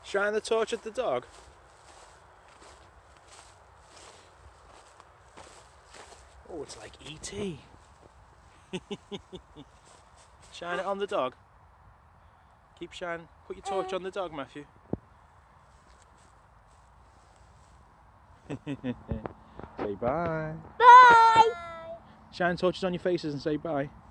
Shine the torch at the dog. Oh, it's like E.T. Shine it on the dog. Keep shining. Put your torch on the dog, Matthew. Say bye. Bye. Shine torches on your faces and say bye.